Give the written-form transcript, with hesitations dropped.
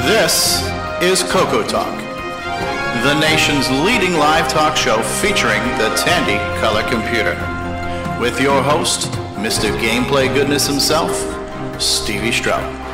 This is CoCoTALK, the nation's leading live talk show featuring the Tandy Color Computer, with your host, Mr. Gameplay Goodness himself, Stevie Strout.